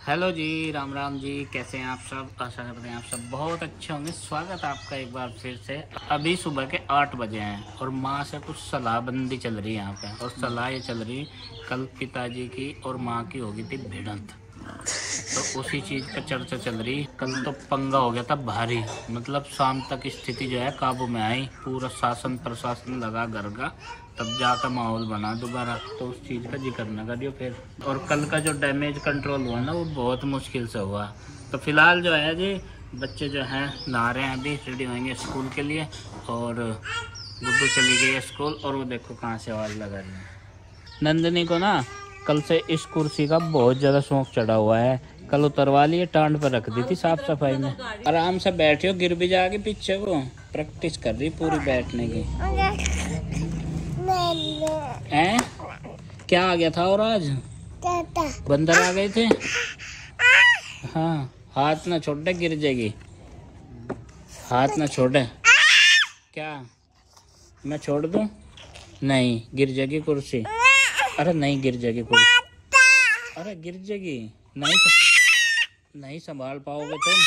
Hello जी, राम राम जी। कैसे हैं आप सब? आशा करते हैं आप सब बहुत अच्छे होंगे। स्वागत है आपका एक बार फिर से। अभी सुबह के 8 बजे हैं और माँ से कुछ सलाहबंदी चल रही है यहाँ पे। और सलाह ये चल रही, कल पिताजी की और माँ की होगी थी भिड़ंत, तो उसी चीज़ का चर्चा चल रही। कल तो पंगा हो गया था भारी, मतलब शाम तक स्थिति जो है काबू में आई। पूरा शासन प्रशासन लगा घर का, तब जाकर माहौल बना दोबारा। तो उस चीज़ का जिक्र न करियो फिर। और कल का जो डैमेज कंट्रोल हुआ ना, वो बहुत मुश्किल से हुआ। तो फिलहाल जो है जी, बच्चे जो हैं नहा रहे हैं, अभी रेडी होंगे स्कूल के लिए। और गुड्डू चली गई है स्कूल, और वो देखो कहाँ से आवाज़ लगा रही है। नंदिनी को ना कल से इस कुर्सी का बहुत ज़्यादा शौक चढ़ा हुआ है। कल उतरवा लिए, टांड पर रख दी थी साफ सफाई में। आराम से बैठियो, गिर भी जाके पीछे को। प्रैक्टिस कर रही पूरी बैठने की। हैं? क्या आ गया था? और आज बंदर आ गए थे। हाँ, हाथ ना छोड़े, गिर जाएगी। हाथ ना छोड़े। क्या मैं छोड़ दूं? नहीं, गिर जाएगी कुर्सी। अरे नहीं, गिर जाएगी कुर्सी। अरे गिर जाएगी। नहीं संभाल पाओगे तुम।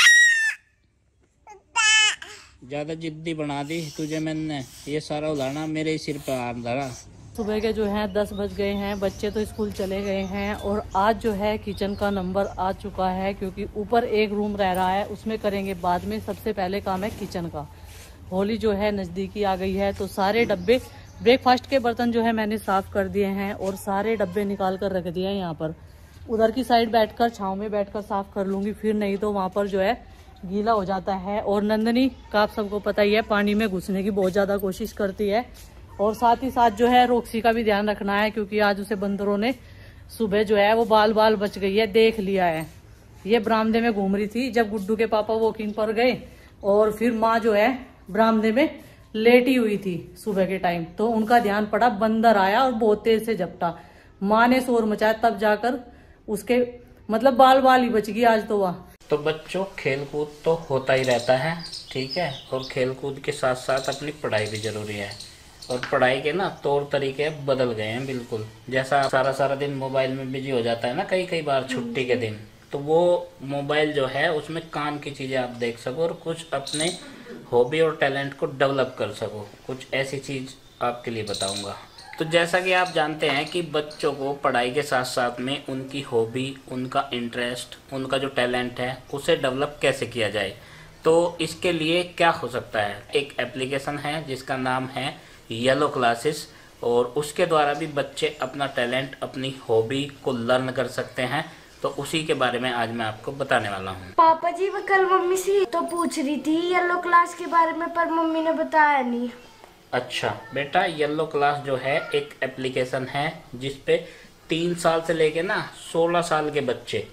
ज्यादा जिद्दी बना दी तुझे मैंने। ये सारा उदाहरण मेरे ही सिर पे हाथ धरा। सुबह के जो है 10 बज गए हैं, बच्चे तो स्कूल चले गए हैं। और आज जो है किचन का नंबर आ चुका है, क्योंकि ऊपर एक रूम रह रहा है, उसमें करेंगे बाद में। सबसे पहले काम है किचन का। होली जो है नज़दीकी आ गई है, तो सारे डब्बे, ब्रेकफास्ट के बर्तन जो है मैंने साफ कर दिए हैं और सारे डब्बे निकाल कर रख दिए हैं यहाँ पर। उधर की साइड बैठकर, छाँव में बैठकर साफ कर लूँगी, फिर नहीं तो वहाँ पर जो है गीला हो जाता है। और नंदनी का आप सबको पता ही है, पानी में घुसने की बहुत ज़्यादा कोशिश करती है। और साथ ही साथ जो है रोक्सी का भी ध्यान रखना है, क्योंकि आज उसे बंदरों ने सुबह जो है वो बाल बाल बच गई है, देख लिया है। ये बरामदे में घूम रही थी जब गुड्डू के पापा वॉकिंग पर गए, और फिर माँ जो है बरामदे में लेटी हुई थी सुबह के टाइम, तो उनका ध्यान पड़ा, बंदर आया और बहुत तेज से झपटा। माँ ने शोर मचाया, तब जाकर उसके मतलब बाल बाल ही बच गई आज तो वह। तो बच्चों, खेल कूद तो होता ही रहता है, ठीक है। और खेल कूद के साथ साथ अपनी पढ़ाई भी जरूरी है। और पढ़ाई के ना तौर तरीके बदल गए हैं बिल्कुल। जैसा सारा दिन मोबाइल में बिजी हो जाता है ना, कई बार छुट्टी के दिन, तो वो मोबाइल जो है उसमें काम की चीज़ें आप देख सको और कुछ अपने हॉबी और टैलेंट को डेवलप कर सको। कुछ ऐसी चीज़ आपके लिए बताऊंगा। तो जैसा कि आप जानते हैं कि बच्चों को पढ़ाई के साथ साथ में उनकी हॉबी, उनका इंटरेस्ट, उनका जो टैलेंट है उसे डेवलप कैसे किया जाए। तो इसके लिए क्या हो सकता है, एक एप्लीकेशन है जिसका नाम है येलो क्लासेस, और उसके द्वारा भी बच्चे अपना टैलेंट, अपनी हॉबी को लर्न कर सकते हैं। तो उसी के बारे में आज मैं आपको बताने वाला हूँ। पापा जी, मैं कल मम्मी से तो पूछ रही थी येलो क्लास के बारे में, पर मम्मी ने बताया नहीं। अच्छा बेटा, येलो क्लास जो है एक एप्लीकेशन है जिसपे 3 साल से लेके ना 16 साल के बच्चे,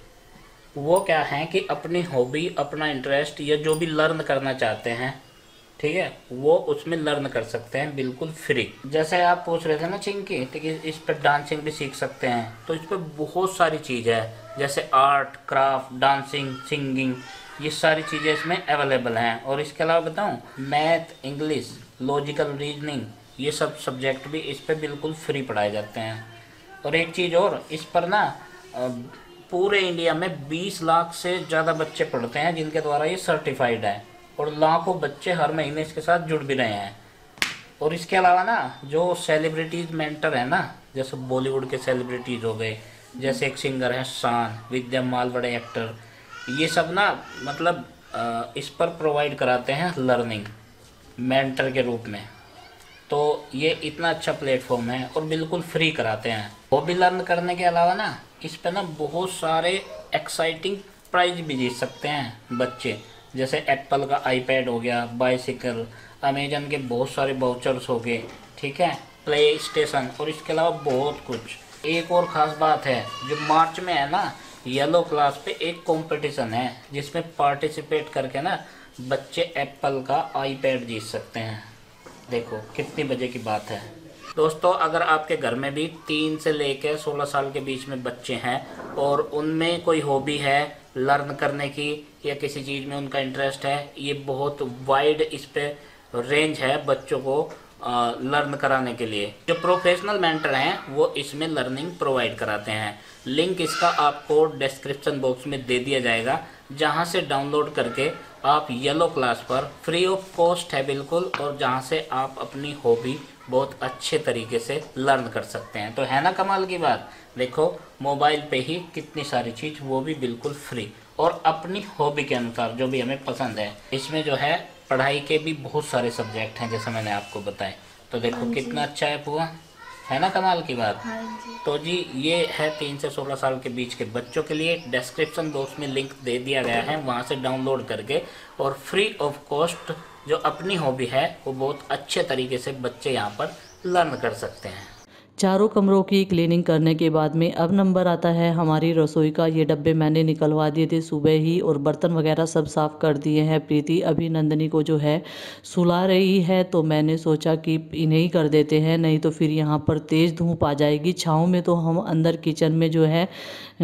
वो क्या है कि अपनी हॉबी, अपना इंटरेस्ट या जो भी लर्न करना चाहते हैं, ठीक है, वो उसमें लर्न कर सकते हैं बिल्कुल फ्री। जैसे आप पूछ रहे थे ना चिंकी, ठीक है, इस पर डांसिंग भी सीख सकते हैं। तो इस पर बहुत सारी चीज़ है, जैसे आर्ट, क्राफ्ट, डांसिंग, सिंगिंग, ये सारी चीज़ें इसमें अवेलेबल हैं। और इसके अलावा बताऊं, मैथ, इंग्लिश, लॉजिकल रीजनिंग, ये सब सब्जेक्ट भी इस पर बिल्कुल फ्री पढ़ाए जाते हैं। और एक चीज़ और, इस पर ना पूरे इंडिया में 20 लाख से ज़्यादा बच्चे पढ़ते हैं जिनके द्वारा ये सर्टिफाइड है। और लाखों बच्चे हर महीने इसके साथ जुड़ भी रहे हैं। और इसके अलावा ना जो सेलिब्रिटीज़ मेंटर है ना, जैसे बॉलीवुड के सेलिब्रिटीज़ हो गए, जैसे एक सिंगर है शान, विद्या माल, बड़े एक्टर, ये सब ना मतलब इस पर प्रोवाइड कराते हैं लर्निंग मेंटर के रूप में। तो ये इतना अच्छा प्लेटफॉर्म है और बिल्कुल फ्री कराते हैं। हॉबी लर्न करने के अलावा ना इस पे ना बहुत सारे एक्साइटिंग प्राइज भी जीत सकते हैं बच्चे। जैसे एप्पल का आईपैड हो गया, बाइसिकल, अमेजन के बहुत सारे वाउचर्स हो गए, ठीक है, प्ले स्टेशन, और इसके अलावा बहुत कुछ। एक और ख़ास बात है, जो मार्च में है ना, येलो क्लास पे एक कंपटीशन है जिसमें पार्टिसिपेट करके ना बच्चे एप्पल का आईपैड जीत सकते हैं। देखो कितनी मजे की बात है दोस्तों। अगर आपके घर में भी 3 से लेकर 16 साल के बीच में बच्चे हैं और उनमें कोई हॉबी है लर्न करने की या किसी चीज़ में उनका इंटरेस्ट है, ये बहुत वाइड इस पे रेंज है बच्चों को लर्न कराने के लिए। जो प्रोफेशनल मेंटर हैं वो इसमें लर्निंग प्रोवाइड कराते हैं। लिंक इसका आपको डिस्क्रिप्शन बॉक्स में दे दिया जाएगा, जहां से डाउनलोड करके आप येलो क्लास पर फ्री ऑफ कॉस्ट है बिल्कुल, और जहां से आप अपनी हॉबी बहुत अच्छे तरीके से लर्न कर सकते हैं। तो है ना कमाल की बात। देखो मोबाइल पे ही कितनी सारी चीज़, वो भी बिल्कुल फ्री, और अपनी हॉबी के अनुसार जो भी हमें पसंद है। इसमें जो है पढ़ाई के भी बहुत सारे सब्जेक्ट हैं जैसे मैंने आपको बताए। तो देखो कितना अच्छा है पुआ, है ना कमाल की बात। तो जी ये है 3 से 16 साल के बीच के बच्चों के लिए। डिस्क्रिप्शन बॉक्स में लिंक दे दिया गया है, वहाँ से डाउनलोड करके और फ्री ऑफ कॉस्ट जो अपनी हॉबी है वो बहुत अच्छे तरीके से बच्चे यहाँ पर लर्न कर सकते हैं। चारों कमरों की क्लीनिंग करने के बाद में अब नंबर आता है हमारी रसोई का। ये डब्बे मैंने निकलवा दिए थे सुबह ही, और बर्तन वगैरह सब साफ़ कर दिए हैं। प्रीति अभी नंदनी को जो है सुला रही है, तो मैंने सोचा कि इन्हें ही कर देते हैं, नहीं तो फिर यहाँ पर तेज़ धूप आ जाएगी। छाँव में तो हम अंदर किचन में जो है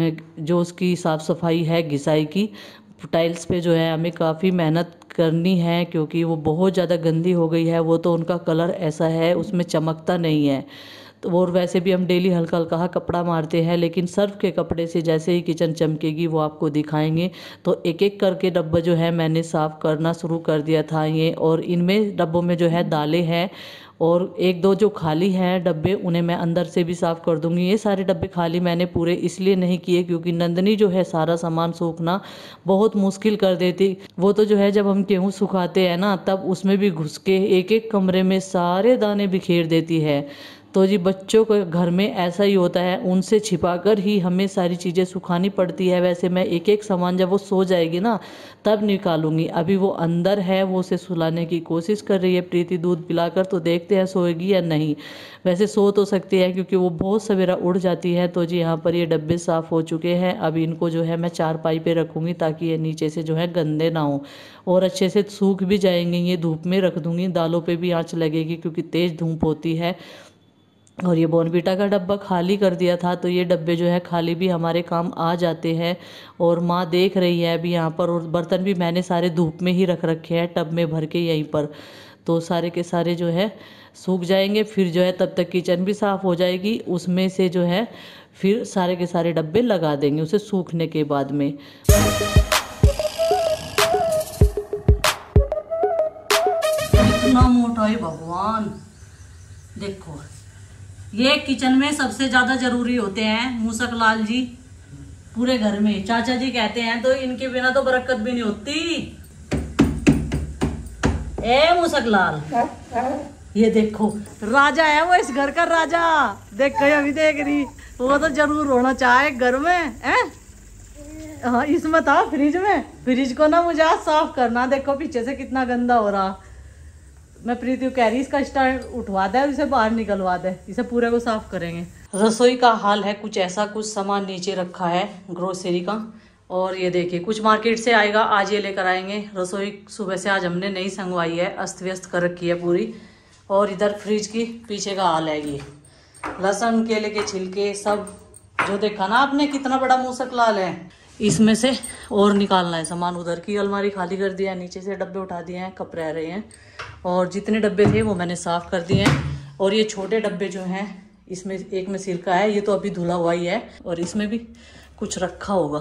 जो उसकी साफ़ सफाई है घिसाई की टाइल्स पे जो है हमें काफ़ी मेहनत करनी है, क्योंकि वो बहुत ज़्यादा गंदी हो गई है। वो तो उनका कलर ऐसा है, उसमें चमकता नहीं है। तो और वैसे भी हम डेली हल्का हल्का कपड़ा मारते हैं, लेकिन सर्फ के कपड़े से जैसे ही किचन चमकेगी वो आपको दिखाएंगे। तो एक एक करके डब्बा जो है मैंने साफ़ करना शुरू कर दिया था ये, और इनमें डब्बों में जो है दालें हैं, और एक दो जो खाली हैं डब्बे उन्हें मैं अंदर से भी साफ़ कर दूंगी। ये सारे डब्बे खाली मैंने पूरे इसलिए नहीं किए क्योंकि नंदनी जो है सारा सामान सूखना बहुत मुश्किल कर देती। वो तो जो है जब हम गेहूँ सुखाते हैं ना, तब उसमें भी घुस के एक एक कमरे में सारे दाने बिखेर देती है। तो जी बच्चों को घर में ऐसा ही होता है, उनसे छिपाकर ही हमें सारी चीज़ें सुखानी पड़ती है। वैसे मैं एक एक सामान जब वो सो जाएगी ना तब निकालूंगी। अभी वो अंदर है, वो उसे सुलाने की कोशिश कर रही है प्रीति दूध पिलाकर, तो देखते हैं सोएगी या नहीं। वैसे सो तो सकती है क्योंकि वो बहुत सवेरा उठ जाती है। तो जी यहाँ पर ये डब्बे साफ़ हो चुके हैं। अब इनको जो है मैं चारपाई पे रखूँगी ताकि ये नीचे से जो है गंदे ना हो, और अच्छे से सूख भी जाएंगे। ये धूप में रख दूँगी, दालों पर भी आँच लगेगी क्योंकि तेज़ धूप होती है। और ये बॉर्नविटा का डब्बा खाली कर दिया था, तो ये डब्बे जो है खाली भी हमारे काम आ जाते हैं। और माँ देख रही है अभी यहाँ पर, और बर्तन भी मैंने सारे धूप में ही रख रखे हैं टब में भर के यहीं पर। तो सारे के सारे जो है सूख जाएंगे, फिर जो है तब तक किचन भी साफ़ हो जाएगी। उसमें से जो है फिर सारे के सारे डब्बे लगा देंगे उसे सूखने के बाद में। इतना मोटा है भगवान। देखो ये किचन में सबसे ज्यादा जरूरी होते हैं मूसक लाल जी पूरे घर में। चाचा जी कहते हैं तो इनके बिना तो बरकत भी नहीं होती। ए मूसक लाल, ये देखो राजा है वो, इस घर का राजा। देख अभी देख रही, वो तो जरूर होना चाहे घर में है। हाँ इसमें था फ्रिज में, फ्रिज को ना मुझे आज साफ करना। देखो पीछे से कितना गंदा हो रहा। मैं प्रीति को कह रही इसका स्टार्ट उठवा दे, इसे बाहर निकलवा दे, इसे पूरे को साफ करेंगे। रसोई का हाल है कुछ ऐसा, कुछ सामान नीचे रखा है ग्रोसरी का। और ये देखिए कुछ मार्केट से आएगा, आज ये लेकर आएंगे। रसोई सुबह से आज हमने नहीं संगवाई है, अस्त व्यस्त कर रखी है पूरी। और इधर फ्रिज की पीछे का हाल है, ये लहसुन केले के छिलके सब जो देखा ना आपने कितना बड़ा मूसक लाल है। इसमें से और निकालना है सामान। उधर की अलमारी खाली कर दिया है, नीचे से डब्बे उठा दिए हैं, कप रह रहे हैं। और जितने डब्बे थे वो मैंने साफ़ कर दिए हैं। और ये छोटे डब्बे जो हैं इसमें एक में सिरका है, ये तो अभी धुला हुआ ही है। और इसमें भी कुछ रखा होगा,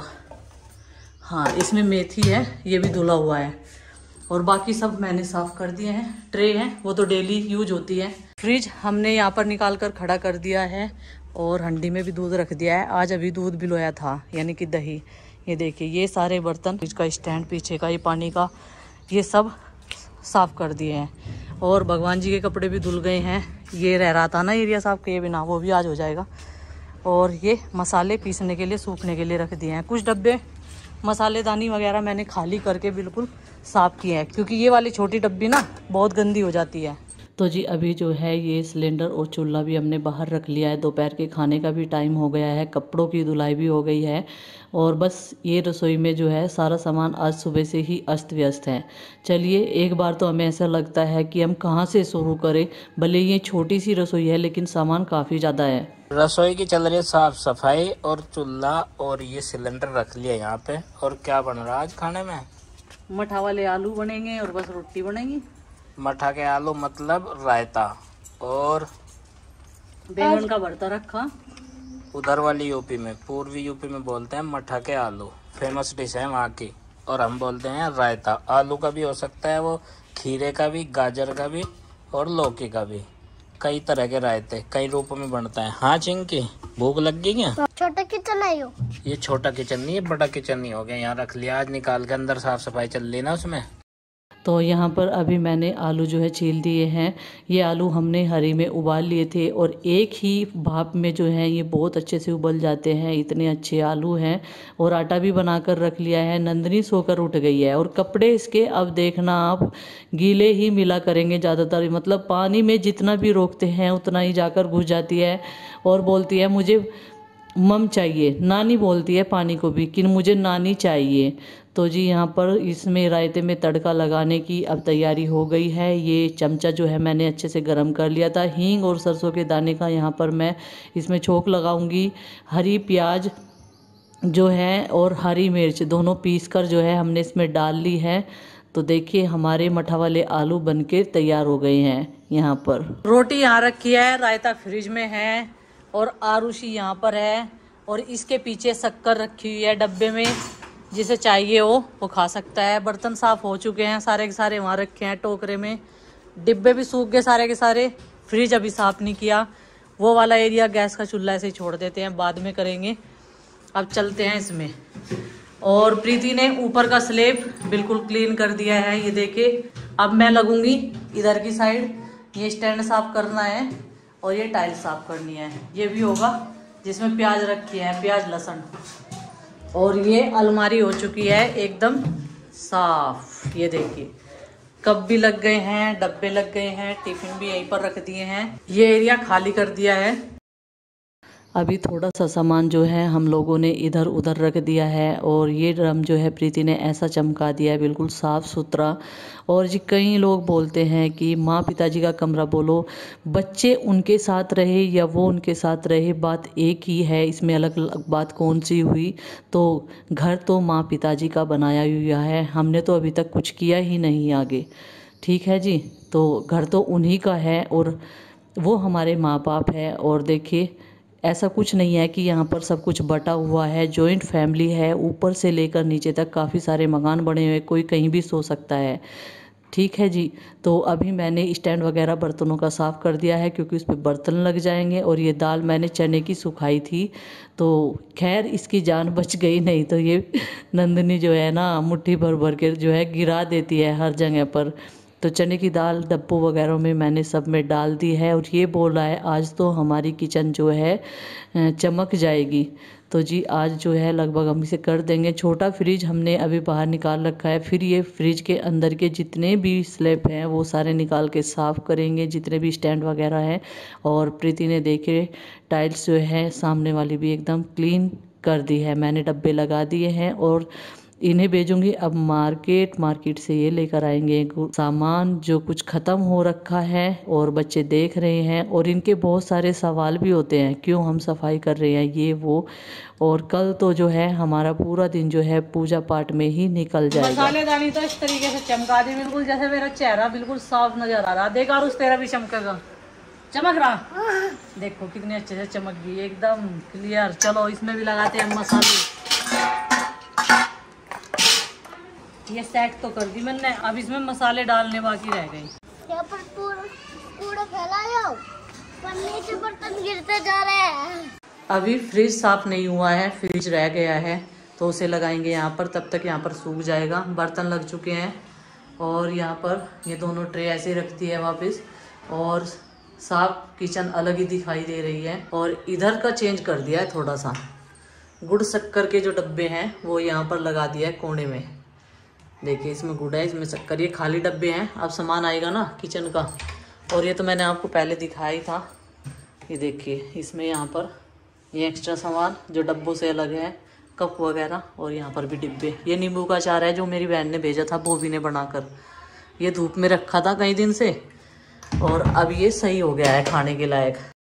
हाँ इसमें मेथी है, ये भी धुला हुआ है। और बाकी सब मैंने साफ़ कर दिए हैं। ट्रे हैं वो तो डेली यूज होती है। फ्रिज हमने यहाँ पर निकाल कर खड़ा कर दिया है, और हंडी में भी दूध रख दिया है। आज अभी दूध भिगोया था, यानी कि दही। ये देखिए ये सारे बर्तन, फ्रिज का स्टैंड पीछे का, ये पानी का, ये सब साफ़ कर दिए हैं। और भगवान जी के कपड़े भी धुल गए हैं। ये रह रहा था ना एरिया साफ़ किए बिना, वो भी आज हो जाएगा। और ये मसाले पीसने के लिए सूखने के लिए रख दिए हैं। कुछ डब्बे मसालेदानी वगैरह मैंने खाली करके बिल्कुल साफ़ किए हैं, क्योंकि ये वाली छोटी डब्बी ना बहुत गंदी हो जाती है। तो जी अभी जो है ये सिलेंडर और चूल्हा भी हमने बाहर रख लिया है। दोपहर के खाने का भी टाइम हो गया है, कपड़ों की धुलाई भी हो गई है। और बस ये रसोई में जो है सारा सामान आज सुबह से ही अस्त व्यस्त है। चलिए एक बार तो हमें ऐसा लगता है कि हम कहाँ से शुरू करें। भले ये छोटी सी रसोई है लेकिन सामान काफ़ी ज़्यादा है। रसोई की चल रही है साफ सफाई, और चूल्हा और ये सिलेंडर रख लिया यहाँ पे। और क्या बन रहा है आज खाने में? मठा वाले आलू बनेंगे और बस रोटी बनेगी। मठा के आलू मतलब रायता। और बैंगन का भरता रखा। उधर वाली यूपी में, पूर्वी यूपी में बोलते हैं मठा के आलू, फेमस डिश है वहाँ की। और हम बोलते हैं रायता। आलू का भी हो सकता है वो, खीरे का भी, गाजर का भी और लौकी का भी। कई तरह के रायते कई रूपों में बनता है। हाँ चिंकी, भूख लग गई क्या? छोटा किचन है ये छोटा किचन नहीं है, बड़ा किचन नहीं हो गया। यहाँ रख लिया, आज निकाल के अंदर साफ सफाई चल रही ना उसमें। तो यहाँ पर अभी मैंने आलू जो है छील दिए हैं। ये आलू हमने हरी में उबाल लिए थे और एक ही भाप में जो है ये बहुत अच्छे से उबल जाते हैं। इतने अच्छे आलू हैं। और आटा भी बनाकर रख लिया है। नंदनी सोकर उठ गई है। और कपड़े इसके अब देखना आप गीले ही मिला करेंगे ज़्यादातर, मतलब पानी में जितना भी रोकते हैं उतना ही जाकर घुस जाती है और बोलती है मुझे मम चाहिए। नानी बोलती है पानी को भी कि मुझे नानी चाहिए। तो जी यहाँ पर इसमें रायते में तड़का लगाने की अब तैयारी हो गई है। ये चमचा जो है मैंने अच्छे से गरम कर लिया था। हींग और सरसों के दाने का यहाँ पर मैं इसमें छोंक लगाऊंगी। हरी प्याज जो है और हरी मिर्च दोनों पीस कर जो है हमने इसमें डाल ली है। तो देखिए हमारे मठा वाले आलू बनके तैयार हो गए हैं। यहाँ पर रोटी यहाँ रखी है, रायता फ्रिज में है और आरुषि यहाँ पर है। और इसके पीछे शक्कर रखी हुई है डब्बे में, जिसे चाहिए वो खा सकता है। बर्तन साफ हो चुके हैं सारे के सारे, वहाँ रखे हैं टोकरे में। डिब्बे भी सूख गए सारे के सारे। फ्रिज अभी साफ नहीं किया। वो वाला एरिया गैस का चूल्हा ऐसे ही छोड़ देते हैं, बाद में करेंगे। अब चलते हैं इसमें। और प्रीति ने ऊपर का स्लैब बिल्कुल क्लीन कर दिया है, ये देखिए। अब मैं लगूंगी इधर की साइड, ये स्टैंड साफ करना है और ये टाइल्स साफ करनी है। ये भी होगा जिसमें प्याज रखी है, प्याज लहसुन। और ये अलमारी हो चुकी है एकदम साफ। ये देखिए कप भी लग गए हैं, डब्बे लग गए हैं, टिफिन भी यहीं पर रख दिए हैं। ये एरिया खाली कर दिया है। अभी थोड़ा सा सामान जो है हम लोगों ने इधर उधर रख दिया है। और ये ड्रम जो है प्रीति ने ऐसा चमका दिया है, बिल्कुल साफ़ सुथरा। और जी कई लोग बोलते हैं कि माँ पिताजी का कमरा बोलो, बच्चे उनके साथ रहे या वो उनके साथ रहे, बात एक ही है। इसमें अलग अलग बात कौन सी हुई? तो घर तो माँ पिताजी का बनाया हुआ है, हमने तो अभी तक कुछ किया ही नहीं आगे। ठीक है जी, तो घर तो उन्हीं का है और वो हमारे माँ बाप है। और देखिए ऐसा कुछ नहीं है कि यहाँ पर सब कुछ बटा हुआ है। जॉइंट फैमिली है, ऊपर से लेकर नीचे तक काफ़ी सारे मकान बने हुए, कोई कहीं भी सो सकता है। ठीक है जी। तो अभी मैंने स्टैंड वगैरह बर्तनों का साफ़ कर दिया है क्योंकि उस पर बर्तन लग जाएंगे। और ये दाल मैंने चने की सुखाई थी, तो खैर इसकी जान बच गई, नहीं तो ये नंदनी जो है ना मुट्ठी भर भर के जो है गिरा देती है हर जगह पर। तो चने की दाल डब्बों वगैरह में मैंने सब में डाल दी है। और ये बोल रहा है आज तो हमारी किचन जो है चमक जाएगी। तो जी आज जो है लगभग हम इसे कर देंगे। छोटा फ्रिज हमने अभी बाहर निकाल रखा है, फिर ये फ्रिज के अंदर के जितने भी स्लैब हैं वो सारे निकाल के साफ़ करेंगे, जितने भी स्टैंड वगैरह हैं। और प्रीति ने देखे टाइल्स जो है सामने वाली भी एकदम क्लीन कर दी है, मैंने डब्बे लगा दिए हैं। और इन्हें भेजूंगी अब मार्केट से ये लेकर आएंगे सामान जो कुछ ख़त्म हो रखा है और बच्चे देख रहे हैं। और इनके बहुत सारे सवाल भी होते हैं, क्यों हम सफाई कर रहे हैं ये वो। और कल तो जो है हमारा पूरा दिन जो है पूजा पाठ में ही निकल जाएगा। मसालेदानी तो इस तरीके से चमका दी, बिल्कुल जैसे मेरा चेहरा बिल्कुल साफ नजर आ रहा। देखा उस तेरा भी चमकेगा, चमक रहा, देखो कितने अच्छे से चमक गई एकदम क्लियर। चलो इसमें भी लगाते हैं मसाले। ये सेट तो कर दी मैंने, अब इसमें मसाले डालने बाकी रह गए। यहाँ पर कूड़ा फैलाया, नीचे बर्तन गिरते जा रहे हैं। अभी फ्रिज साफ नहीं हुआ है, फ्रिज रह गया है तो उसे लगाएंगे यहाँ पर, तब तक यहाँ पर सूख जाएगा। बर्तन लग चुके हैं और यहाँ पर ये दोनों ट्रे ऐसे रख दी है वापस। और साफ किचन अलग ही दिखाई दे रही है। और इधर का चेंज कर दिया है थोड़ा सा, गुड़ शक्कर के जो डब्बे हैं वो यहाँ पर लगा दिया है कोने में। देखिए इसमें गुड़ है, इसमें शक्कर, ये खाली डब्बे हैं। अब सामान आएगा ना किचन का। और ये तो मैंने आपको पहले दिखाया ही था, ये देखिए इसमें यहाँ पर ये एक्स्ट्रा सामान जो डब्बों से अलग है, कप वगैरह। और यहाँ पर भी डिब्बे। ये नींबू का अचार है जो मेरी बहन ने भेजा था, बोबी ने बनाकर। ये धूप में रखा था कई दिन से और अब ये सही हो गया है खाने के लायक।